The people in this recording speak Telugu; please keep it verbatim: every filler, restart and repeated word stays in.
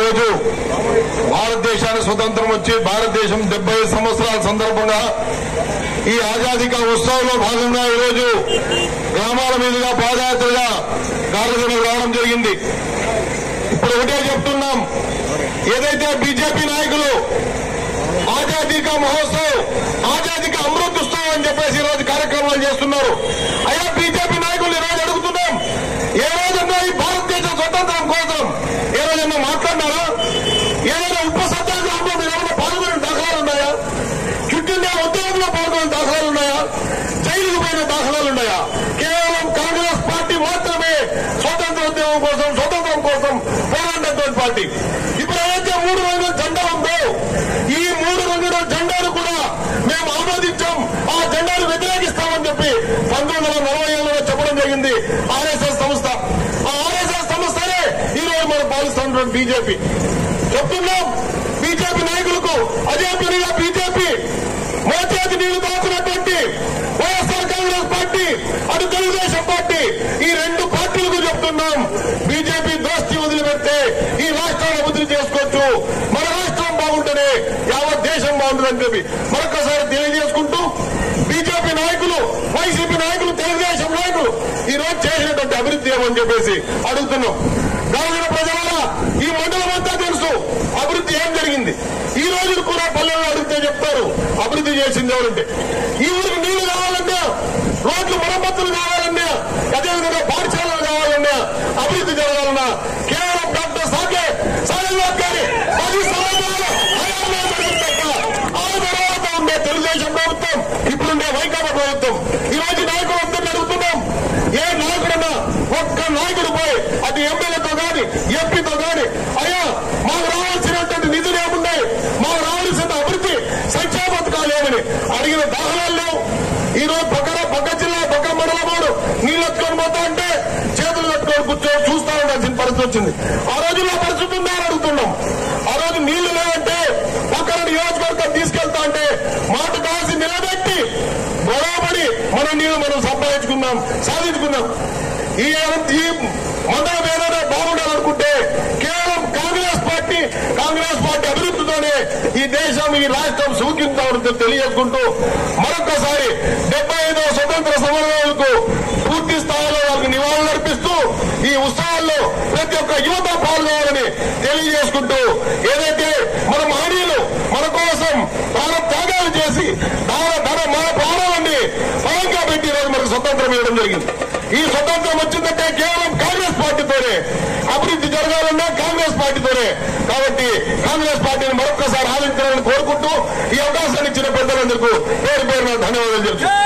ఈరోజు భారతదేశానికి స్వతంత్రం వచ్చి భారతదేశం డెబ్బై సంవత్సరాల సందర్భంగా ఈ ఆజాదీ కా ఉత్సవంలో భాగంగా ఈరోజు గ్రామాల మీదుగా పాదయాత్రగా గార్లదిన రావడం జరిగింది. ఇప్పుడు ఒకటే చెప్తున్నాం, ఏదైతే బీజేపీ నాయకులు ఆజాదీ కా మహోత్సవ్, ఆజాదీ కా అమృత్ ఉత్సవ్ అని చెప్పేసి ఈరోజు కార్యక్రమాలు చేస్తున్నారు. అయ్యా బీజేపీ నాయకులు ఈరోజు అడుగుతున్నాం, ఏ రోజన్నా ఈ భారతదేశ స్వతంత్రం కోసం ఏ రోజన్నా మాట్లాడినారా? ఏదైనా ఉప సత్యాగ్రహంలో మీరు ఏమైనా పాల్గొనే దాఖలాలు ఉన్నాయా? క్విట్ ఇండియా ఉద్యమంలో పాల్గొనే దాఖలాలు ఉన్నాయా? జైలుకు పోయిన దాఖలాలు ఉన్నాయా? కేవలం కాంగ్రెస్ పార్టీ మాత్రమే స్వతంత్ర ఉద్యమం కోసం, స్వతంత్రం కోసం పోరాడినటువంటి పార్టీ. ఇప్పుడు ఏదైతే మూడు రంగుల జెండా ఉందో ఈ మూడు రంగుల జెండాను కూడా మేము ఆమోదించాం, ఆ జెండాను వ్యతిరేకిస్తామని చెప్పి పంతొమ్మిది వందల నలభై ఏళ్ళలో చెప్పడం జరిగింది ఆర్ఎస్ఎస్ సంస్థ. ఆ ఆర్ఎస్ఎస్ సంస్థనే ఈ రోజు మనం పాలిస్తున్నటువంటి బీజేపీ. చెప్తున్నాం బీజేపీ నాయకులకు, అదే పనిగా బీజేపీ మోచేతి నీళ్లు దాచుకున్నటువంటి వైఎస్ఆర్ కాంగ్రెస్ పార్టీ, అటు తెలుగుదేశం పార్టీ, ఈ రెండు పార్టీలకు చెప్తున్నాం, బీజేపీ దోస్తి వదిలిపెడితే ఈ రాష్ట్రాన్ని అభివృద్ధి చేసుకోవచ్చు, మన రాష్ట్రం బాగుంటేనే యావత్ దేశం బాగుంటుందని చెప్పి మరొకసారి తెలియజేసుకుంటూ, బీజేపీ నాయకులు, వైసీపీ నాయకులు, తెలుగుదేశం నాయకులు ఈ రోజు చేసినటువంటి అభివృద్ధి ఏమని చెప్పేసి అడుగుతున్నాం. గ్రామీణ ప్రజల ఈ మండలం అంతా తెలుసు అభివృద్ధి ఏం జరిగింది. ఈ రోజు కూడా పల్లెల్లో అడిగితే చెప్తారు అభివృద్ధి చేసింది ఎవరంటే. ఈ ఊరికి నీళ్లు కావాలన్నా, రోడ్లు మరమ్మతులు కావాలన్నా, అదేవిధంగా పాఠశాలలు కావాలన్నా, అభివృద్ధి జరగాలన్నా కేవలం డాక్టర్ సాకే సాయినాథ్ గారి పది సంవత్సరాల హయాంలో జరిగింది తప్ప ఆ తర్వాత ఉండే తెలుగుదేశం ప్రభుత్వం, ఇప్పుడుండే వైకాపా ప్రభుత్వం ఈ రోజు నాయకులు అందరినీ అడుగుతున్నాం, ఏ నాయకుడన్నా ఒక్క నాయకుడు పోయి అది ఎమ్మెల్యేతో గాని ఎంపీతో గాని అయ్యా మాకు రావాల్సినటువంటి నిధులు ఏమున్నాయి, మాకు రావాల్సిన అభివృద్ధి సంక్షేమ పథకాలు ఏమని అడిగిన దాఖలాలు లేవు. ఈ రోజు పక్కన పక్క జిల్లా పక్క మండలమాడు నీళ్ళు ఎత్తుకొని పోతా అంటే చేతులు కట్టుకొని కూర్చొని చూస్తా ఉండాల్సిన పరిస్థితి వచ్చింది. ఆ రోజుల్లో పరిస్థితి ఉందని అడుగుతున్నాం. ఆ రోజు నీళ్లు లేవంటే పక్కన నియోజకవర్గం తీసుకెళ్తా అంటే మాట కాసి నిలబెట్టి గొడవపడి మన నీళ్లు మనం సంపాదించుకున్నాం, సాధించుకున్నాం. ఈ ఈ మండలం ఏదైనా బాగుండాలనుకుంటే కేవలం కాంగ్రెస్ పార్టీ, కాంగ్రెస్ పార్టీ అభివృద్ధితోనే ఈ దేశం, ఈ రాష్ట్రం సూచించాలని తెలియజేసుకుంటూ మరొకసారి డెబ్బై ఐదవ స్వతంత్ర సమరాలకు పూర్తి స్థాయిలో వాళ్ళకి నివాళులు అర్పిస్తూ ఈ ఉత్సవాల్లో ప్రతి ఒక్క యువత పాల్గొనాలని తెలియజేసుకుంటూ, ఏదైతే మన మహనీయులు మన కోసం ప్రాణ త్యాగాలు చేసి దాన ధన మన ప్రాణాలన్నీ పరంగా పెట్టి ఈరోజు మనకు స్వతంత్రం ఇవ్వడం జరిగింది. ఈ స్వతంత్రం వచ్చిందంటే కేవలం కాంగ్రెస్ పార్టీతోనే అభివృద్ధి జరగాలన్నా కాంగ్రెస్ పార్టీతోనే. కాబట్టి కాంగ్రెస్ పార్టీని మరొక్కసారి ఆలోచించాలని కోరుకుంటూ ఈ అవకాశాన్ని ఇచ్చిన పెద్దలందరికీ పేరు పేరున ధన్యవాదాలు తెలుసు.